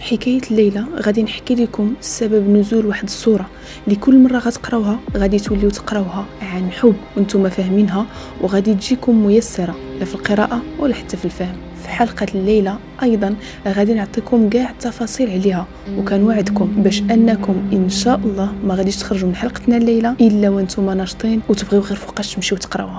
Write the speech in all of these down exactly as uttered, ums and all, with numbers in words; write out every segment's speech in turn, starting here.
حكاية الليلة غادي نحكي لكم سبب نزول واحد الصورة اللي كل مرة غتقراوها غادي توليو تقراوها عن حب وانتم فاهمينها، وغادي تجيكم ميسرة لا في القراءة ولا حتى في الفهم. في حلقة الليلة أيضا غادي نعطيكم كاع التفاصيل عليها، وكان وعدكم باش أنكم إن شاء الله ما غاديش تخرجوا من حلقتنا الليلة إلا وانتم ناشطين وتبغيو غير فوقاش تمشيو تقراوها.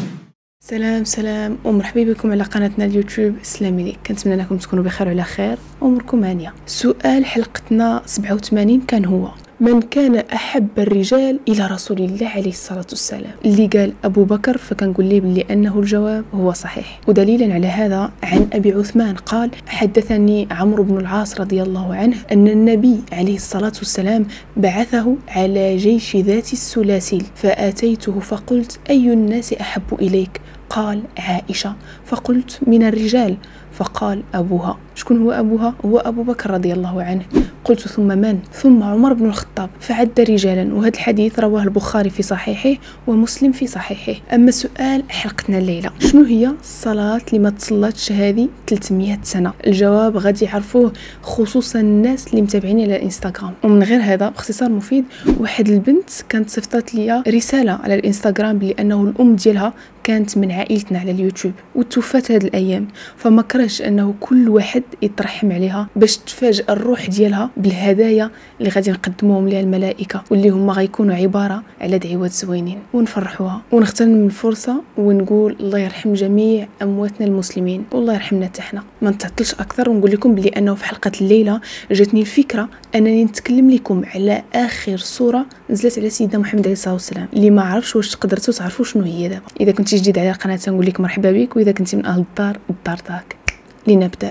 سلام سلام ومرحبا بكم على قناتنا اليوتيوب. السلام عليكم، كنتمنى انكم تكونوا بخير وعلى خير واموركم هانيه. سؤال حلقتنا سبعة وثمانين كان هو: من كان احب الرجال الى رسول الله عليه الصلاه والسلام؟ اللي قال ابو بكر، فكنقول ليه بلي انه الجواب هو صحيح. ودليلا على هذا عن ابي عثمان قال: حدثني عمرو بن العاص رضي الله عنه ان النبي عليه الصلاه والسلام بعثه على جيش ذات السلاسل، فاتيته فقلت: اي الناس احب اليك؟ قال: عائشه. فقلت: من الرجال؟ فقال: أبوها. شكون هو أبوها؟ هو أبو بكر رضي الله عنه. قلت: ثم من؟ ثم عمر بن الخطاب. فعد رجالا، وهذا الحديث رواه البخاري في صحيحه ومسلم في صحيحه. أما سؤال حلقتنا الليلة: شنو هي الصلاة اللي ما تصلاتش هذه ثلاثمية سنة؟ الجواب غادي يعرفوه خصوصا الناس اللي متابعين على الانستغرام. ومن غير هذا باختصار مفيد، واحد البنت كانت صيفطت لي رسالة على الانستغرام بأنه الأم ديالها كانت من عائلتنا على اليوتيوب وتوفات هذه الأيام، فما كرهش أنه كل واحد يترحم عليها باش تفاجئ الروح ديالها بالهدايا اللي غادي نقدموهم لها الملائكة، واللي هما غيكونوا عبارة على دعوات زوينين ونفرحوها. ونغتنم الفرصة ونقول الله يرحم جميع أمواتنا المسلمين والله يرحمنا حتى حنا. ما نتعطلش أكثر ونقول لكم بلي أنه في حلقة الليلة جاتني الفكرة أنني نتكلم لكم على آخر سورة نزلت على سيدنا محمد عليه الصلاة والسلام، اللي ما عرفش واش تقدرتوا تعرفوا شنو هي دابا. إذا كنتي جديد على القناة نقول لك مرحبا بك، وإذا كنتي من أهل الدار الدار داك. لنبدأ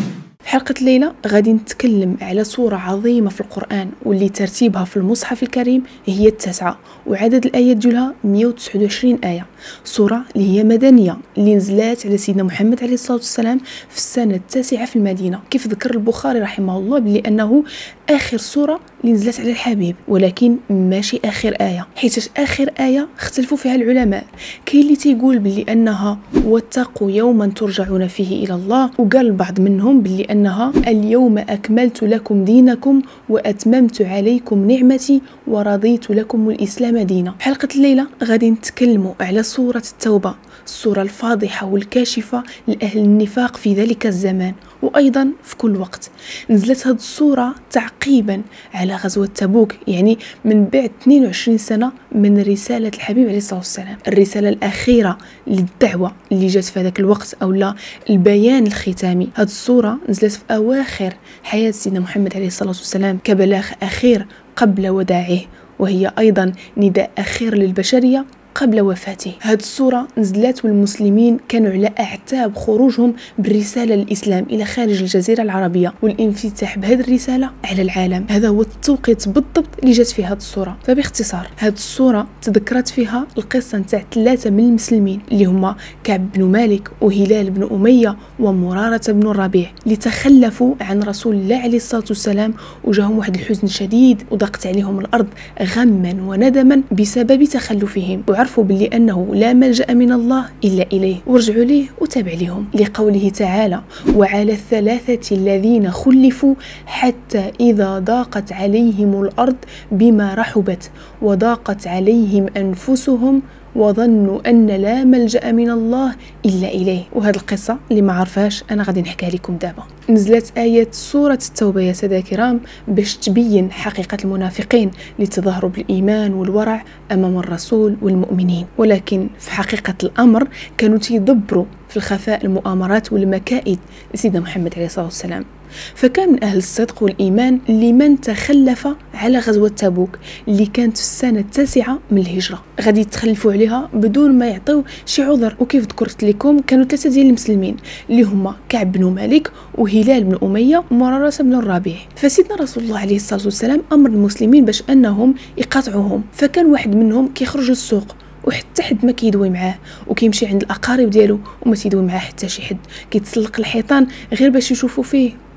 حلقة الليلة. غادي نتكلم على سورة عظيمة في القرآن، واللي ترتيبها في المصحف الكريم هي التاسعة، وعدد الآيات ديالها مئة وتسعة وعشرين آية. سورة اللي هي مدنية، اللي نزلات على سيدنا محمد عليه الصلاة والسلام في السنة التاسعة في المدينة، كيف ذكر البخاري رحمه الله بلي أنه آخر سورة اللي نزلت على الحبيب، ولكن ماشي آخر آية، حيت آخر آية اختلفوا فيها العلماء. كاين اللي تيقول بلي أنها واتقوا يوما ترجعون فيه إلى الله، وقال البعض منهم بلي أنها اليوم أكملت لكم دينكم وأتممت عليكم نعمتي ورضيت لكم الإسلام دينا. حلقة الليلة غادي نتكلموا على سورة التوبة، السورة الفاضحة والكاشفة لأهل النفاق في ذلك الزمان وأيضا في كل وقت. نزلت هذه السورة تعقيبا على غزوة تبوك، يعني من بعد اثنين وعشرين سنة من رسالة الحبيب عليه الصلاة والسلام، الرسالة الأخيرة للدعوة اللي جات في هذاك الوقت، أو لا البيان الختامي. هذه السورة نزلت في أواخر حياة سيدنا محمد عليه الصلاة والسلام كبلاغ أخير قبل وداعه، وهي أيضا نداء أخير للبشرية قبل وفاته. هذه السورة نزلت والمسلمين كانوا على أعتاب خروجهم بالرسالة للإسلام إلى خارج الجزيرة العربية والانفتاح بهذه الرسالة على العالم. هذا هو التوقيت بالضبط اللي جات فيه هذه السورة. فباختصار هذه السورة تذكرت فيها القصة نتاع ثلاثة من المسلمين اللي هما كعب بن مالك وهلال بن أمية ومرارة بن الربيع، اللي تخلفوا عن رسول الله عليه الصلاة والسلام، وجاهم واحد الحزن شديد وضاقت عليهم الأرض غما وندما بسبب تخلفهم، وعرفوا باللي أنه لا ملجأ من الله إلا إليه، ورجعوا ليه وتابع لهم، لقوله تعالى: وعلى الثلاثة الذين خلفوا حتى إذا ضاقت عليهم الأرض بما رحبت وضاقت عليهم أنفسهم وظنوا أن لا ملجأ من الله إلا إليه. وهذه القصة اللي ما عرفهاش أنا غادي نحكيها لكم دابا. نزلت آية سورة التوبة يا سادة الكرام باش تبين حقيقة المنافقين اللي تظاهروا بالإيمان والورع أمام الرسول والمؤمنين، ولكن في حقيقة الأمر كانوا تيدبروا في الخفاء المؤامرات والمكائد لسيدنا محمد عليه الصلاة والسلام. فكان من أهل الصدق والإيمان لمن تخلف على غزوة تبوك اللي كانت في السنة التاسعة من الهجرة، غادي يتخلفوا عليها بدون ما يعطيو شي عذر. وكيف ذكرت لكم كانوا ثلاثة ديال المسلمين اللي هما كعب بن مالك وهلال بن أمية ومرارة بن الربيع. فسيدنا رسول الله عليه الصلاة والسلام أمر المسلمين باش أنهم يقاطعوهم، فكان واحد منهم كيخرج للسوق وحتى حد ما كيدوي معاه، وكيمشي عند الأقارب ديالو وما تيدوي معاه حتى شي حد، كيتسلق الحيطان غير باش يشوفوا فيه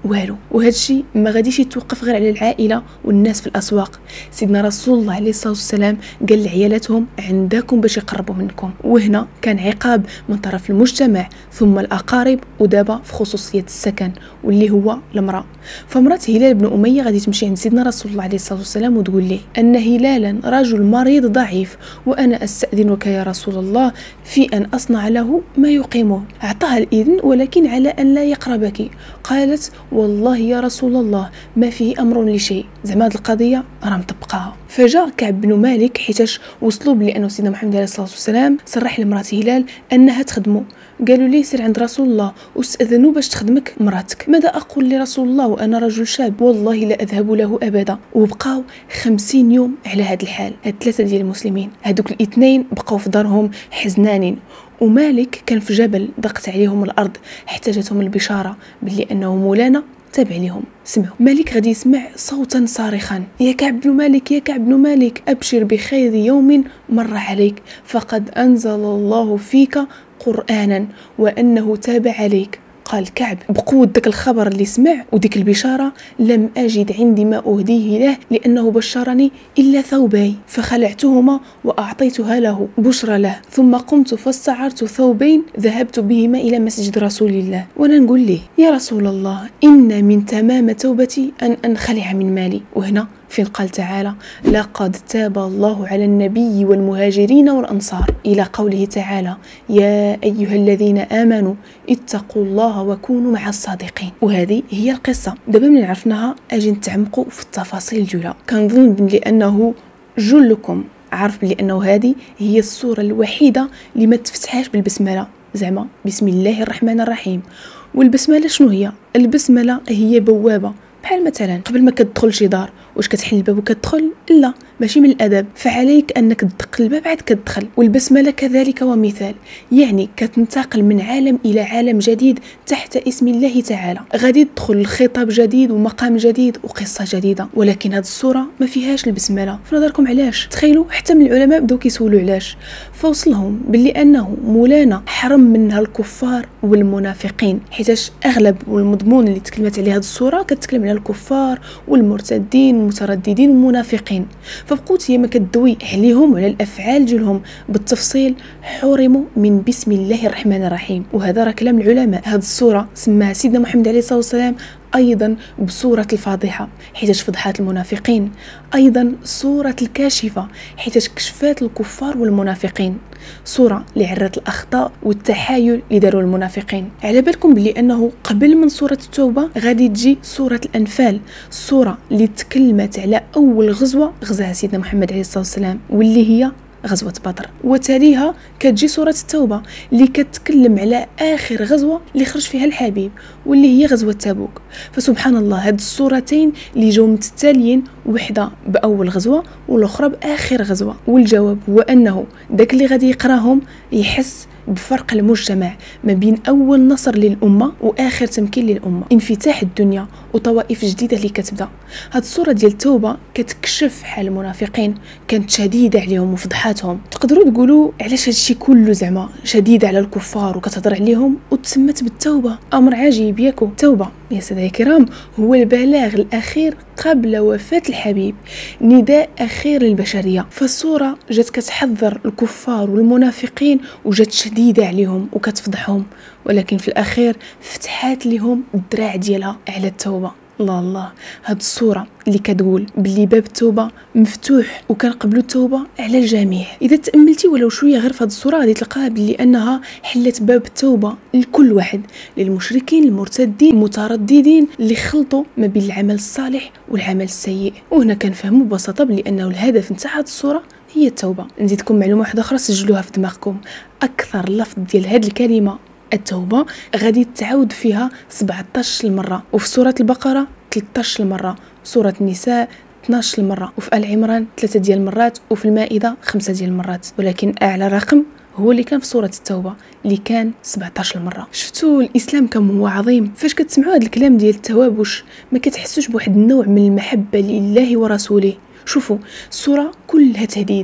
والو. وهذا الشيء ما غاديش يتوقف غير على العائله والناس في الاسواق. سيدنا رسول الله عليه الصلاه والسلام قال لعيالاتهم عندكم باش يقربوا منكم، وهنا كان عقاب من طرف المجتمع ثم الاقارب، ودابا في خصوصيه السكن واللي هو المراه. فمرات هلال بن اميه غادي تمشي عند سيدنا رسول الله عليه الصلاه والسلام وتقول ليه ان هلالا رجل مريض ضعيف، وانا استاذنك يا رسول الله في ان اصنع له ما يقيمه. اعطاها الاذن ولكن على ان لا يقربك. قالت والله يا رسول الله ما فيه امر لشيء، زعما هذه القضيه راه مطبقاها. فجاء كعب بن مالك حيتاش وصلوا بلي سيدنا محمد عليه الصلاه والسلام صرح لمراه هلال انها تخدمه. قالوا لي سير عند رسول الله واستاذنوا باش تخدمك مراتك. ماذا اقول لرسول الله وانا رجل شاب؟ والله لا اذهب له ابدا. وبقاو خمسين يوم على هذا الحال. هاد ثلاثه ديال المسلمين، هذوك الاثنين بقاو في دارهم حزنانين، ومالك كان في جبل ضاقت عليهم الارض حتى جاتهم البشاره باللي انه مولانا تابع لهم. سمعوا مالك غادي يسمع صوتا صارخا: يا كعب بن مالك، يا كعب بن مالك، ابشر بخير يوم مر عليك، فقد انزل الله فيك قرانا وانه تاب عليك. قال كعب بقوة داك الخبر اللي سمع وديك البشارة لم أجد عندي ما أهديه له لأنه بشرني إلا ثوبي، فخلعتهما وأعطيتها له بشرى له، ثم قمت فاستعرت ثوبين ذهبت بهما إلى مسجد رسول الله. وأنا نقول له يا رسول الله إن من تمام توبتي أن أنخلع من مالي. وهنا فين قال تعالى: لقد تاب الله على النبي والمهاجرين والأنصار، إلى قوله تعالى: يا أيها الذين آمنوا اتقوا الله وكونوا مع الصادقين. وهذه هي القصة. دابا من عرفناها أجي نتعمقوا في التفاصيل الجولة. كنظن بأنه جلكم عارف بأنه هذه هي السورة الوحيدة اللي ما تفتحهاش بالبسملة، زعما بسم الله الرحمن الرحيم. والبسملة شنو هي؟ البسملة هي بوابة، بحال مثلا قبل ما كتدخل شي دار واش كتحل الباب وكتدخل؟ لا، ماشي من الادب، فعليك انك تدق الباب عاد كتدخل. والبسمله كذلك ومثال، يعني كتنتقل من عالم الى عالم جديد تحت اسم الله تعالى. غادي تدخل الخطاب جديد ومقام جديد وقصه جديده. ولكن هذه الصوره ما فيهاش البسمله. في نظركم علاش؟ تخيلوا حتى من العلماء بداو كيسولوا علاش، فوصلهم باللي انه مولانا حرم منها الكفار والمنافقين، حيتاش اغلب والمضمون اللي تكلمت عليه هذه الصوره كتكلم على الكفار والمرتدين والمترددين والمنافقين. فبقوت هي ما كتدوي عليهم وعلى الافعال ديالهم بالتفصيل، حرموا من بسم الله الرحمن الرحيم. وهذا راه كلام العلماء. هذه الصوره سماها سيدنا محمد عليه الصلاه والسلام ايضا بسوره الفاضحه حيتاش فضحات المنافقين، ايضا سوره الكاشفه حيتاش كشفات الكفار والمنافقين، سوره اللي عرت الاخطاء والتحايل اللي داروا المنافقين. على بالكم بلي انه قبل من سوره التوبه غادي تجي سوره الانفال، السوره اللي تكلمت على اول غزوه غزاها سيدنا محمد عليه الصلاه والسلام واللي هي غزوة بدر. وتاليها كتجي سورة التوبة اللي كتكلم على آخر غزوة اللي خرج فيها الحبيب واللي هي غزوة تبوك. فسبحان الله هاد السورتين اللي جو متتاليين، وحدة بأول غزوة والأخرى بآخر غزوة. والجواب هو أنه داك اللي غادي يقراهم يحس بفرق المجتمع ما بين أول نصر للأمة وآخر تمكين للأمة، انفتاح الدنيا وطوائف جديدة اللي كتبدا. هاد الصورة ديال التوبة كتكشف حال المنافقين، كانت شديدة عليهم وفضحاتهم. تقدروا تقولوا علاش هادشي كله زعما شديدة على الكفار وكتهضر عليهم وتسمت بالتوبة؟ أمر عجيب ياكو. توبة يا سادة الكرام هو البلاغ الأخير قبل وفاة الحبيب، نداء أخير للبشرية. فالصورة جات كتحذر الكفار والمنافقين وجات شديدة عليهم وكتفضحهم، ولكن في الأخير فتحات لهم الدراع ديالها على التوبة. الله الله، هاد الصورة اللي كتقول باللي باب التوبة مفتوح وكنقبلوا التوبة على الجميع. إذا تأملتي ولو شوية غير في هاد الصورة غادي تلقاها باللي أنها حلت باب التوبة لكل واحد، للمشركين المرتدين المترددين اللي خلطوا ما بين العمل الصالح والعمل السيء. وهنا كنفهموا ببساطة باللي أنه الهدف نتاع هاد الصورة هي التوبة. نزيدكم معلومة واحدة أخرى سجلوها في دماغكم، أكثر لفظ ديال هاد الكلمة التوبة غادي تعاود فيها سبعطاش المرة، وفي سورة البقرة ثلاثطاش المرة، سورة النساء اثناش المرة، وفي آل عمران ثلاثة ديال المرات، وفي المائدة خمسة ديال المرات. ولكن أعلى رقم هو اللي كان في سورة التوبة اللي كان سبعطاش المرة. شفتوا الإسلام كم هو عظيم؟ فاش كتسمعوا هذا الكلام ديال التوابش ما كتحسوش بواحد النوع من المحبة لله ورسوله. شوفوا السورة كلها تهديد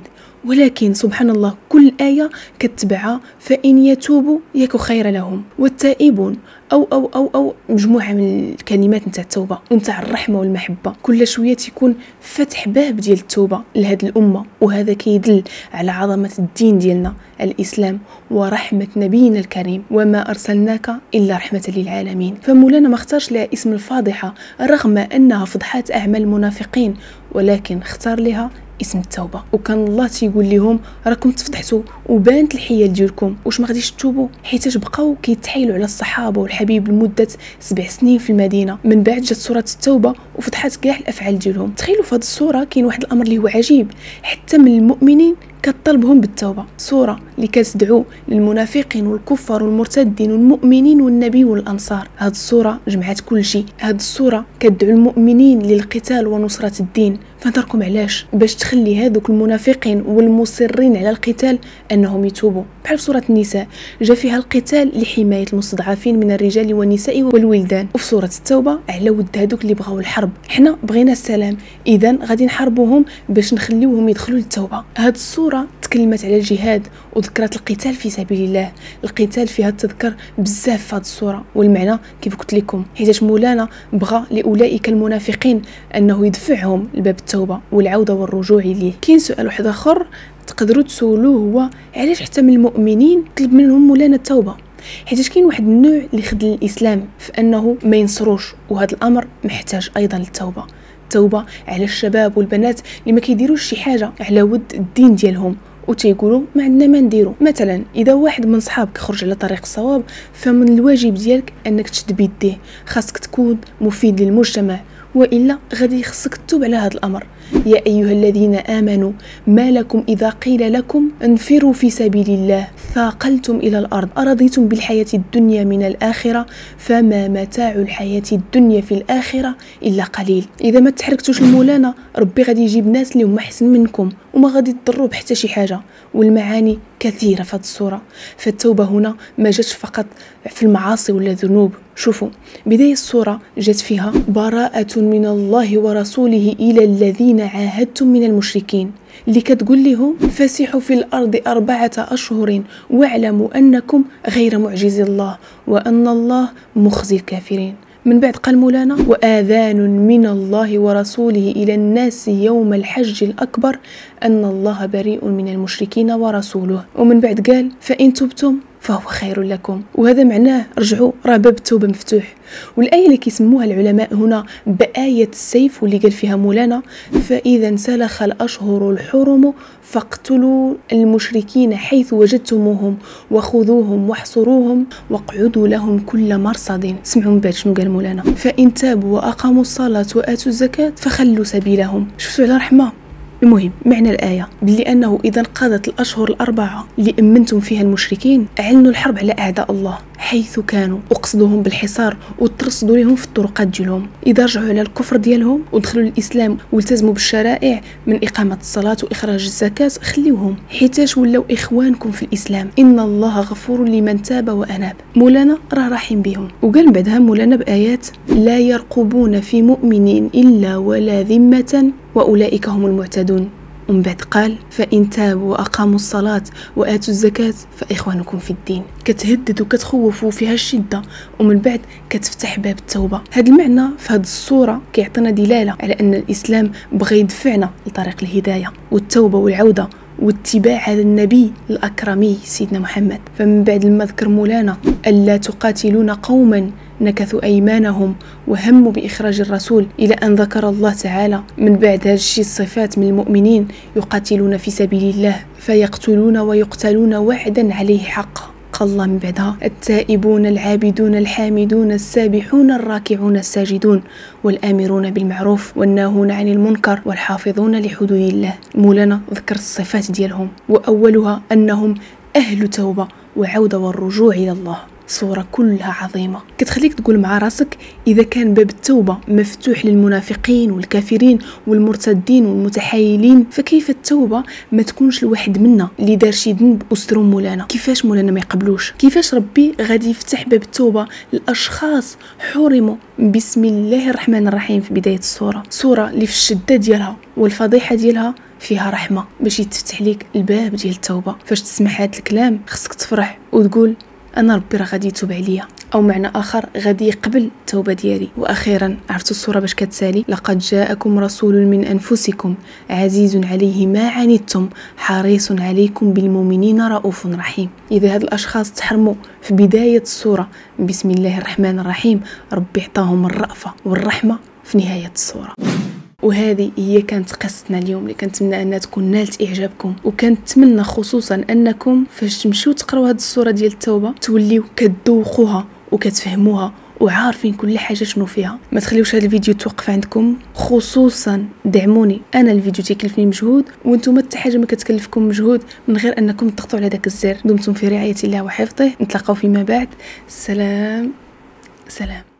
ولكن سبحان الله كل آية كتبعها فإن يتوبوا يك خير لهم والتائبون أو أو أو أو مجموعة من الكلمات نتاع التوبة ونتاع الرحمة والمحبة. كل شوية تكون فتح باب ديال التوبة لهذه الأمة، وهذا كيدل على عظمة الدين ديالنا الإسلام ورحمة نبينا الكريم، وما أرسلناك إلا رحمة للعالمين. فمولانا ما اختارش لها اسم الفاضحة رغم أنها فضحات أعمال المنافقين، ولكن اختار لها اسم التوبة. وكان الله تيقول لهم راكم تفتحتوا وبانت الحيل ديالكم، واش ما غاديش تتوبوا؟ حيتاش بقاو كيتحايلوا على الصحابه والحبيب لمده سبع سنين في المدينه. من بعد جات سوره التوبه وفتحت كاع الافعال ديالهم. تخيلوا في هذه السوره كاين واحد الامر اللي هو عجيب، حتى من المؤمنين كتطلبهم بالتوبه. سوره اللي كتدعو للمنافقين والكفار والمرتدين والمؤمنين والنبي والانصار. هذه السوره جمعت كل شيء. هذه السوره كتدعو المؤمنين للقتال ونصره الدين. فنتركم علاش؟ باش تخلي هذوك المنافقين والمصرين على القتال انهم يتوبوا. بحال سوره النساء جاء فيها القتال لحمايه المستضعفين من الرجال والنساء والولدان، وفي سوره التوبه على ود هذوك اللي بغاو الحرب. حنا بغينا السلام، اذا غادي نحاربوهم باش نخليوهم يدخلوا للتوبه. هذه السوره تكلمت على الجهاد وذكرت القتال في سبيل الله. القتال فيها تذكر بزاف في هذه السوره، والمعنى كيف قلت لكم حيت مولانا بغى لاولئك المنافقين انه يدفعهم لباب التوبه والعوده والرجوع ليه. كاين سؤال واحد اخر تقدروا تسولوه، هو علاش حتى من المؤمنين طلب منهم مولانا التوبه؟ حيت كاين واحد النوع اللي خدل الاسلام في انه ما ينصروش، وهذا الامر محتاج ايضا للتوبه. توبه على الشباب والبنات اللي ما كيديروش شي حاجه على ود الدين ديالهم وتيقولوا ما عندنا ما نديرو. مثلا اذا واحد من صحابك خرج على طريق الصواب، فمن الواجب ديالك انك تشد بيديه، خاصك تكون مفيد للمجتمع، والا غادي خصك تتوب على هذا الامر. يا ايها الذين امنوا ما لكم اذا قيل لكم انفروا في سبيل الله ثاقلتم الى الارض ارضيتم بالحياه الدنيا من الاخره فما متاع الحياه الدنيا في الاخره الا قليل. اذا ما تحركتوش المولانا ربي غادي يجيب ناس اللي هما احسن منكم وما غادي تضروا بحتى شي حاجه. والمعاني كثيره في هذه الصوره. فالتوبه هنا ما جاتش فقط في المعاصي ولا الذنوب. شوفوا بدايه الصوره جات فيها براءه من الله ورسوله الى الذين عاهدتم من المشركين، اللي كتقول لهم فسحوا في الارض اربعه اشهر واعلموا انكم غير معجز الله وان الله مخزي الكافرين. من بعد قال مولانا وآذان من الله ورسوله إلى الناس يوم الحج الأكبر أن الله بريء من المشركين ورسوله. ومن بعد قال فإن تبتم فهو خير لكم، وهذا معناه رجعوا راه باب التوبه مفتوح. والايه اللي كيسموها العلماء هنا بايه السيف، واللي قال فيها مولانا فاذا انسلخ الاشهر الحرم فاقتلوا المشركين حيث وجدتموهم وخذوهم واحصروهم واقعدوا لهم كل مرصد. سمعوا من بعد شنو قال مولانا فان تابوا واقاموا الصلاه واتوا الزكاه فخلوا سبيلهم. شفتوا على رحمه. المهم معنى الآية باللي أنه إذا انقضت الأشهر الأربعة اللي أمنتم فيها المشركين أعلنوا الحرب على أعداء الله حيث كانوا وقصدوهم بالحصار وترصدوا لهم في الطرقات ديالهم. إذا رجعوا على الكفر ديالهم ودخلوا للإسلام والتزموا بالشرائع من إقامة الصلاة وإخراج الزكاة خليوهم حيتاش ولاو إخوانكم في الإسلام. إن الله غفور لمن تاب وأناب. مولانا راه رحيم بهم. وقال بعدها مولانا بآيات لا يرقبون في مؤمن إلا ولا ذمة وأولئك هم المعتدون. ومن بعد قال فإن تابوا وأقاموا الصلاة وآتوا الزكاة فإخوانكم في الدين. كتهدد وكتخوف وفيها الشدة، ومن بعد كتفتح باب التوبة. هذا المعنى في هذه الصورة كيعطينا دلالة على أن الإسلام بغى يدفعنا لطريق الهداية والتوبة والعودة واتباع هذا النبي الأكرمي سيدنا محمد. فمن بعد لما ذكر مولانا ألا تقاتلون قوما نكثوا أيمانهم وهموا بإخراج الرسول إلى أن ذكر الله تعالى من بعد هذا الشيء الصفات من المؤمنين يقاتلون في سبيل الله فيقتلون ويقتلون وعدا عليه حقا. قال الله من بعدها التائبون العابدون الحامدون السابحون الراكعون الساجدون والآمرون بالمعروف والناهون عن المنكر والحافظون لحدود الله. مولانا ذكر الصفات ديالهم وأولها أنهم أهل توبة وعودة والرجوع إلى الله. صورة كلها عظيمة كتخليك تقول مع راسك إذا كان باب التوبة مفتوح للمنافقين والكافرين والمرتدين والمتحايلين، فكيف التوبة ما تكونش لواحد منا اللي دار شي ذنب وسترو مولانا؟ كيفاش مولانا ما يقبلوش؟ كيفاش ربي غادي يفتح باب التوبة للأشخاص حرموا؟ بسم الله الرحمن الرحيم في بداية السورة، سورة اللي في الشدة ديالها والفضيحة ديالها فيها رحمه باش يتفتح لك الباب ديال التوبه. فاش تسمع هذا الكلام خصك تفرح وتقول انا ربي راه غادي يتوب عليا، او معنى اخر غادي يقبل التوبه ديالي. واخيرا عرفتوا الصوره باش كتسالي؟ لقد جاءكم رسول من انفسكم عزيز عليه ما عنتم حريص عليكم بالمؤمنين رؤوف رحيم. اذا هاد الاشخاص تحرموا في بدايه الصوره بسم الله الرحمن الرحيم، ربي عطاهم الرأفه والرحمه في نهايه الصوره. وهذه هي كانت قصتنا اليوم اللي كنتمنى انها تكون نالت اعجابكم، وكنتمنى خصوصا انكم فاش تمشيو تقراو هذه الصوره ديال التوبه توليو كتذوقوها وكتفهموها وعارفين كل حاجه شنو فيها. ما تخليوش هذا الفيديو توقف عندكم، خصوصا دعموني، انا الفيديو تيكلفني مجهود وانتم حتى حاجه ما كتكلفكم مجهود من غير انكم تضغطوا على داك الزر. دمتم في رعايه الله وحفظه، نتلاقاو فيما بعد. سلام سلام.